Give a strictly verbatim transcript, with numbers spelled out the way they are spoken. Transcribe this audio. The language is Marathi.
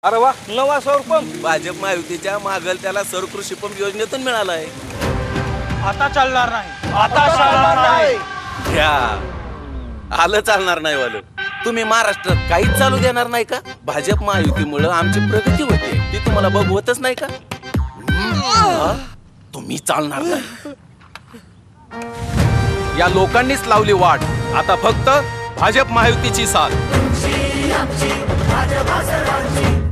अरे वा, नवा सौर पंप भाजप महायुतीच्या मागल त्याला सौर कृषी पंप योजनेतून मिळालाय. आता चालणार नाही, आता चालणार नाही. घ्या, आलं चालणार नाही वालं. तुम्ही महाराष्ट्रात काहीच चालू देणार नाही का? भाजप महायुतीमुळे आमची प्रगती होते ती तुम्हाला बघवतच नाही का? हा? तुम्ही चालणार नाही. या लोकांनीच लावली वाट. आता फक्त भाजप महायुतीची साथ.